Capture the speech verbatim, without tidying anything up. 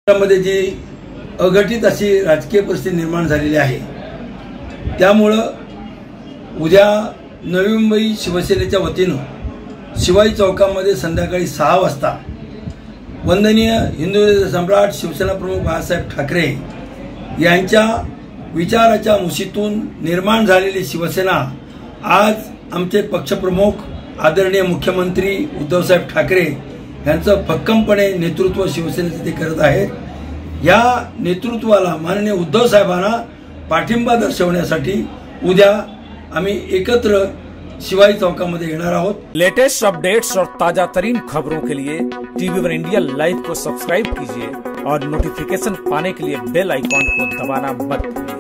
मध्ये जी अघटित अशी राजकीय परिस्थिती निर्माण झालेली आहे, त्यामुळं उद्या नवी मुंबई शिवसेनेच्या वतीनं शिवाजी चौकामध्ये संध्याकाळी सहा वाजता वंदनीय हिंदू सम्राट शिवसेना प्रमुख बाळासाहेब ठाकरे यांच्या विचाराच्या मुशीतून निर्माण झालेली शिवसेना आज आमचे पक्षप्रमुख आदरणीय मुख्यमंत्री उद्धवसाहेब ठाकरे यांचं भक्कमपणे नेतृत्व शिवसेनेचे ते करत आहेत। या नेतृत्वाला माननीय उद्धव साहेबांना पाठिंबा दर्शवण्यासाठी उद्या आम्ही एकत्र शिवाजी चौकामध्ये येणार आहोत। लेटेस्ट अपडेट्स और ताजा तरीन खबरों के लिए टीवी वन इंडिया लाइव को सब्सक्राइब कीजिए और नोटिफिकेशन पाने के लिए बेल आइकॉन को दबाना मत भूलिए।